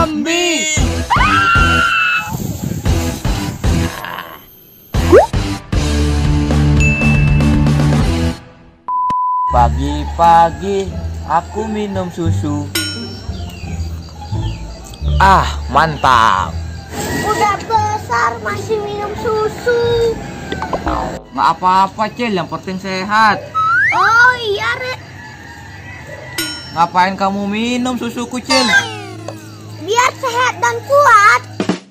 Zombie. Pagi-pagi aku minum susu. Ah, mantap. Udah besar masih minum susu. Nggak apa-apa, Cil, yang penting sehat. Oh iya, Rek. Ngapain kamu minum susuku, Cil? Biar sehat dan kuat.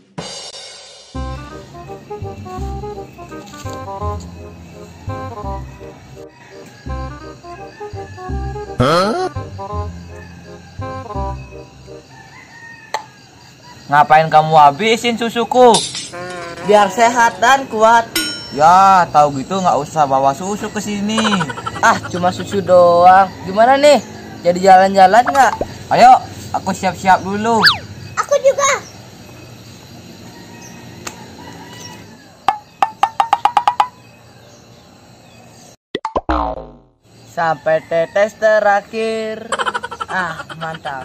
Ngapain kamu habisin susuku? Biar sehat dan kuat. Ya, tahu gitu nggak usah bawa susu ke sini. Ah, cuma susu doang. Gimana nih? Jadi jalan-jalan nggak? Ayo, aku siap-siap dulu. Aku juga. Sampai tetes terakhir. Ah, mantap.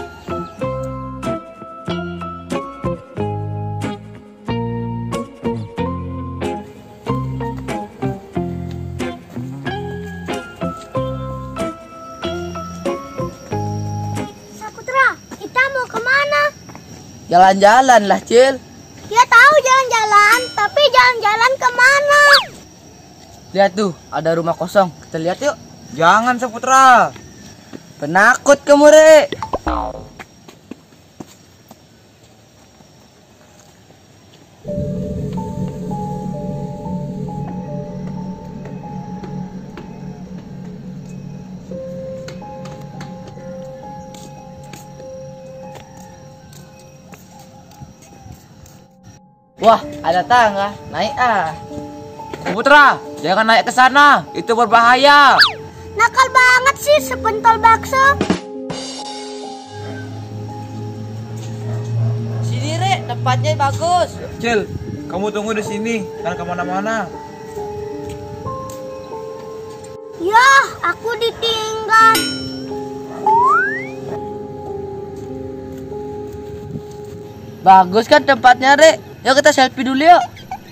Saputra, kita mau kemana? Jalan-jalan lah, Cil. Dia tahu jalan-jalan, tapi jalan-jalan kemana? Lihat tuh, ada rumah kosong. Kita lihat yuk. Jangan, Saputra. Penakut kamu, Rek. Wah, ada tangga. Naik ah. Saputra, jangan naik ke sana. Itu berbahaya. Nakal banget sih sepentol bakso. Sini, Rek, tempatnya bagus. Cil, kamu tunggu di sini. Jangan kemana-mana. Ya, aku ditinggal. Bagus kan tempatnya, Rek? Yuk kita selfie dulu yuk.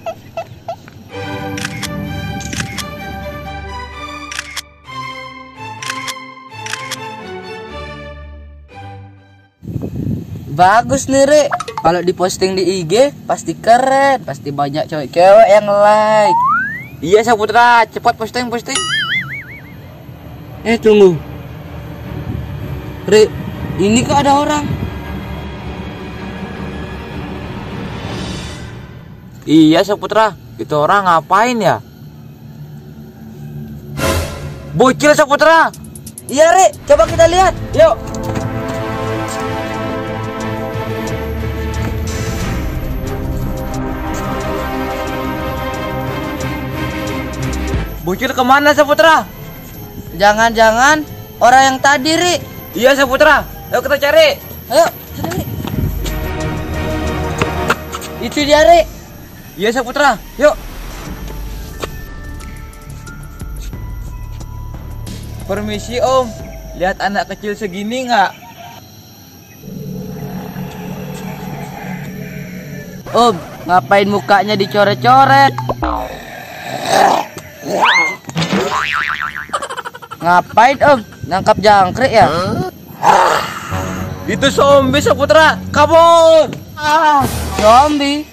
Bagus nih, Rek. Kalau diposting di IG pasti keren, pasti banyak cewek-cewek yang like. Iya, Saputra, cepat posting. Tunggu. Rek, ini kok ada orang? Iya, Saputra, itu orang ngapain ya? Bocil, Saputra. Iya, Rek, coba kita lihat. Yuk. Bocil kemana, Saputra? Jangan-jangan orang yang tadi, Ri. Iya, Saputra. Ayo kita cari. Ayo, sana, Ri. Itu dia, Ri. Iya, Saputra. Yuk. Permisi, Om. Lihat anak kecil segini nggak? Om, ngapain mukanya dicoret-coret? Ngapain, Om? Nangkap jangkrik ya? Itu zombie, Saputra. Kabur. Zombie.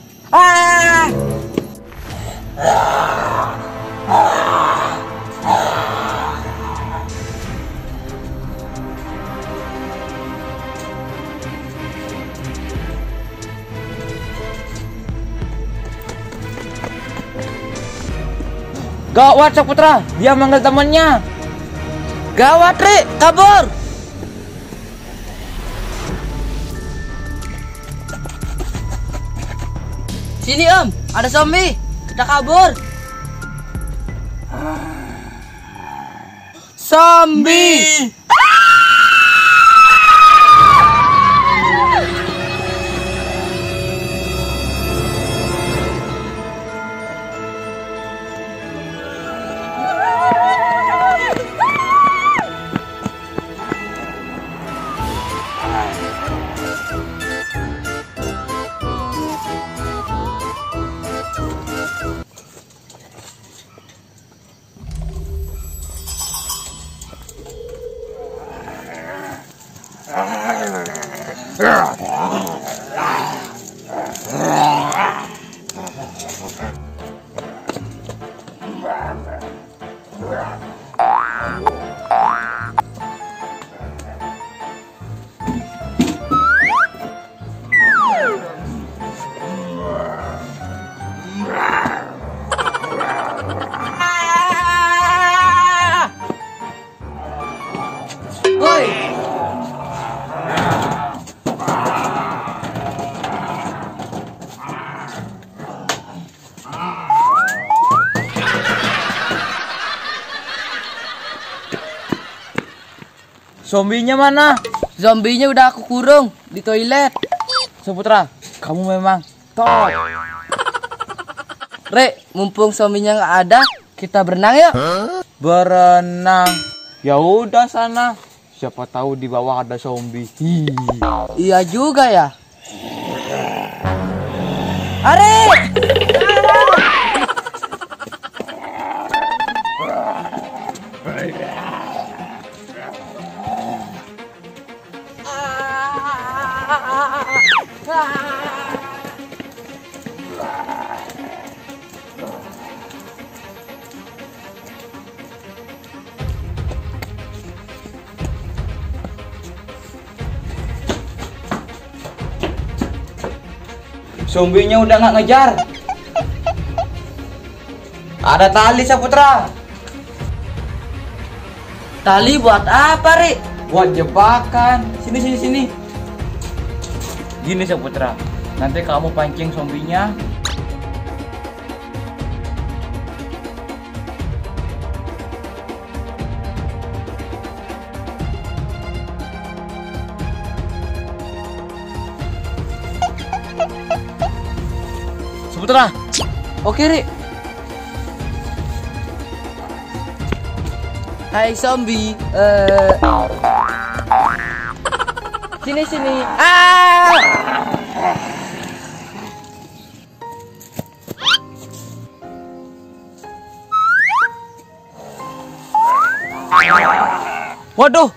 Gawat, Saputra. Dia manggil temannya. Gawat, Ri. Kabur. Sini, Om. Ada zombie. Kita kabur. Zombie. Zombinya mana? Zombinya udah aku kurung di toilet. Saputra, kamu memang top. Rek, mumpung zombinya nggak ada, kita berenang yuk. Berenang. Ya udah sana. Siapa tahu di bawah ada zombie. Iya juga ya. Are! Zombinya udah nggak ngejar. Ada tali, Saputra. Tali buat apa, Rik? Buat jebakan. Sini, sini, sini. Gini, Saputra. Nanti kamu pancing zombinya. Saputra. Oke, Rik. Hai zombie. Sini sini. Waduh.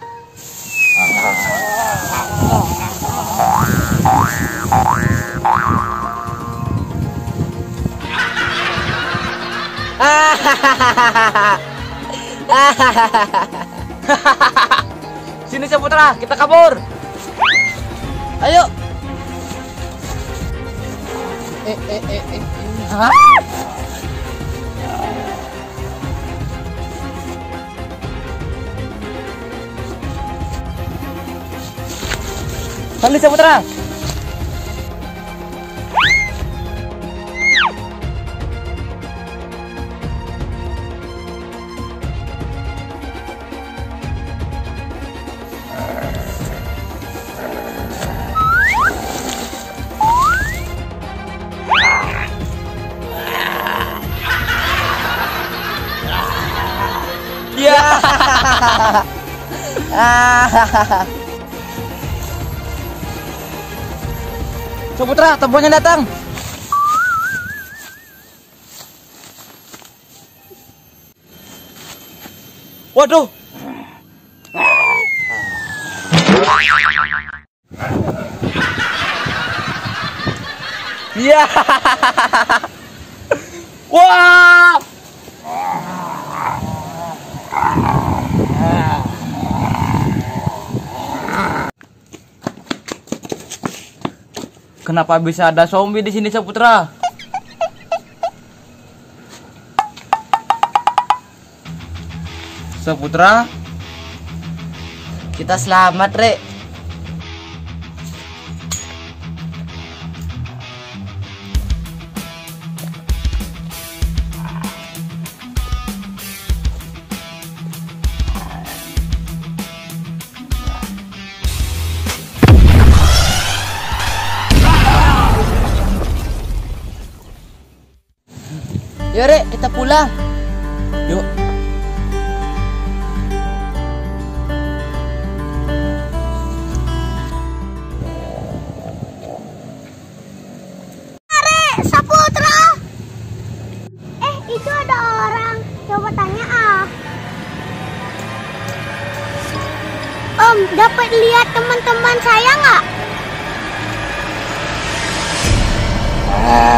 Sini Saputra, kita kabur. Ayo. Hah? Tali Saputra. Ya. Saputra, tombolnya datang. Waduh. Ya. Wah. Kenapa bisa ada zombie di sini, Saputra? Saputra, Kita selamat, Rek. Yuk, Rek, kita pulang. yuk. Saputra. Itu ada orang. Coba tanya ah. Om, dapat lihat teman-teman saya nggak? Ah.